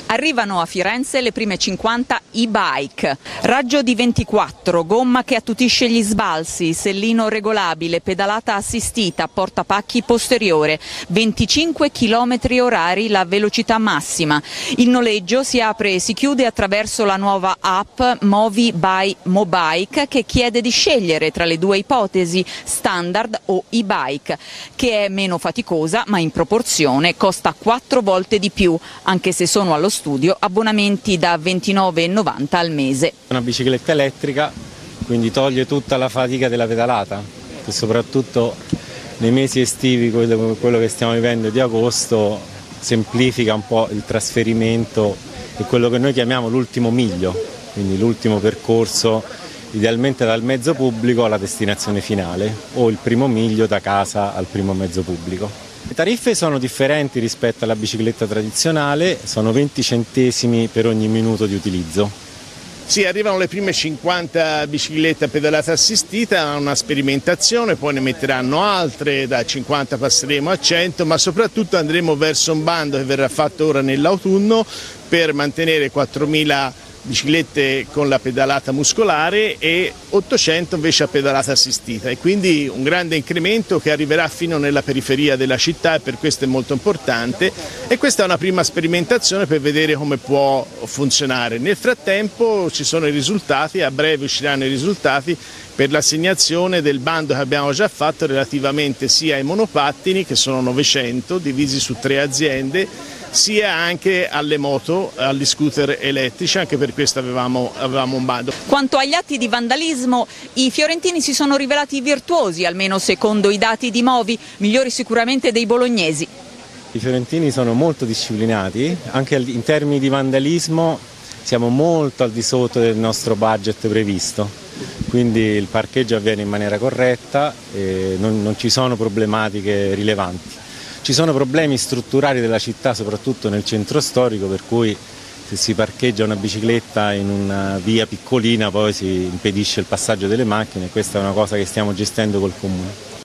Arrivano a Firenze le prime 50 e-bike. Raggio di 24, gomma che attutisce gli sbalzi, sellino regolabile, pedalata assistita, portapacchi posteriore, 25 km/h la velocità massima. Il noleggio si apre e si chiude attraverso la nuova app Movi by Mobike, che chiede di scegliere tra le due ipotesi, standard o e-bike, che è meno faticosa ma in proporzione costa 4 volte di più, anche se sono allo studio abbonamenti da 29,90 al mese. Una bicicletta elettrica, quindi toglie tutta la fatica della pedalata, che soprattutto nei mesi estivi, quello che stiamo vivendo di agosto, semplifica un po' il trasferimento e quello che noi chiamiamo l'ultimo miglio, quindi l'ultimo percorso idealmente dal mezzo pubblico alla destinazione finale o il primo miglio da casa al primo mezzo pubblico. Le tariffe sono differenti rispetto alla bicicletta tradizionale, sono 20 centesimi per ogni minuto di utilizzo. Sì, arrivano le prime 50 biciclette a pedalata assistita, una sperimentazione, poi ne metteranno altre, da 50 passeremo a 100, ma soprattutto andremo verso un bando che verrà fatto ora nell'autunno per mantenere 4.000 biciclette con la pedalata muscolare e 800 invece a pedalata assistita, e quindi un grande incremento che arriverà fino nella periferia della città, e per questo è molto importante, e questa è una prima sperimentazione per vedere come può funzionare. Nel frattempo ci sono i risultati, a breve usciranno i risultati per l'assegnazione del bando che abbiamo già fatto relativamente sia ai monopattini, che sono 900 divisi su 3 aziende, sia anche alle moto, agli scooter elettrici, anche per questo avevamo un bando. Quanto agli atti di vandalismo, i fiorentini si sono rivelati virtuosi, almeno secondo i dati di Movi, migliori sicuramente dei bolognesi. I fiorentini sono molto disciplinati, anche in termini di vandalismo siamo molto al di sotto del nostro budget previsto, quindi il parcheggio avviene in maniera corretta e non ci sono problematiche rilevanti. Ci sono problemi strutturali della città, soprattutto nel centro storico, per cui se si parcheggia una bicicletta in una via piccolina poi si impedisce il passaggio delle macchine, e questa è una cosa che stiamo gestendo col Comune.